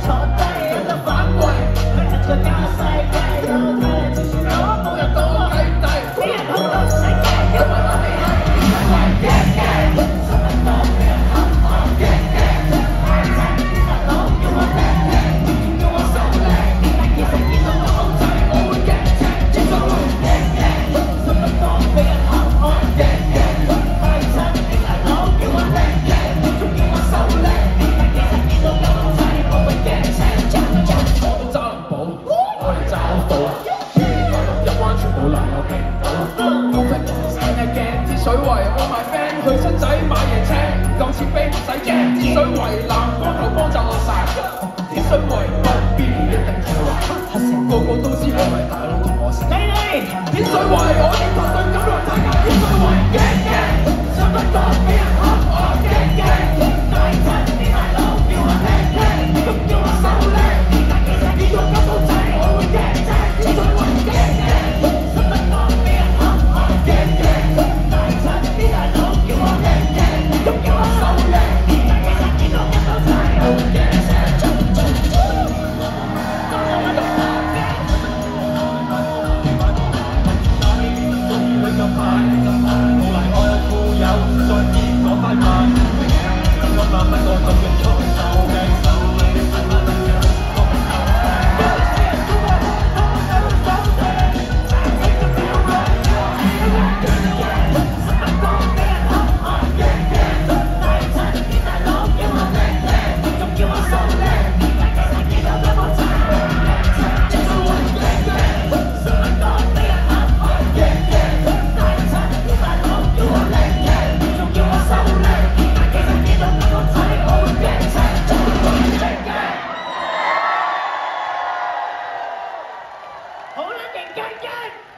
坐低，有得反饋，去人在假世界，有睇你接住我，冇人當我契弟，俾人好多世界，因為我哋係因為嘅嘅，新聞多俾人黑我嘅嘅，大隻大佬叫我叻叻，叫我手叻，但其實見到我好仔，我會驚青，應該會嘅嘅，新聞多俾人黑我嘅嘅，大隻大佬叫我叻叻，仲叫我手叻，但其實見到我好仔，我會驚青，我都揸林寶，我哋揸好寶。入灣全部能夠勁到，高飛成日鏡之水圍，我買 friend 去七仔買嘢青，唔夠錢俾唔使驚，之水圍南光頭幫就我晒，之水圍北邊一定係話黑成個個都知我係大佬同我食。之水圍我認同對九龍大家之水圍嘅嘅，想不當俾人黑我嘅嘅，大親啲大佬叫我叻叻，咁叫我手叻，但其實見到咁好仔我會驚青，之水圍嘅嘅。好啦，勁勁勁！